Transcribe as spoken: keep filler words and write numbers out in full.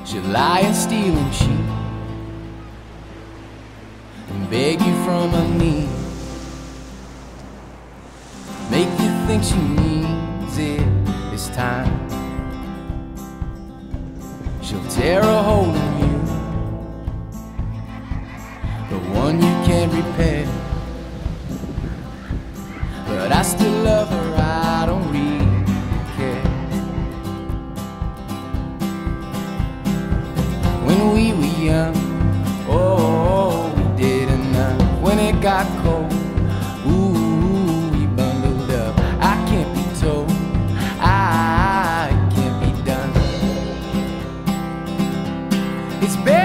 She'll lie and steal and cheat and beg you from her knees, make you think she needs it this time. She'll tear a hole in you, the one you can't repair. But I still love her, I don't really care. When we were young, oh, we did enough. When it got cold, ooh, we bundled up. I can't be told, I, it can't be done. It's better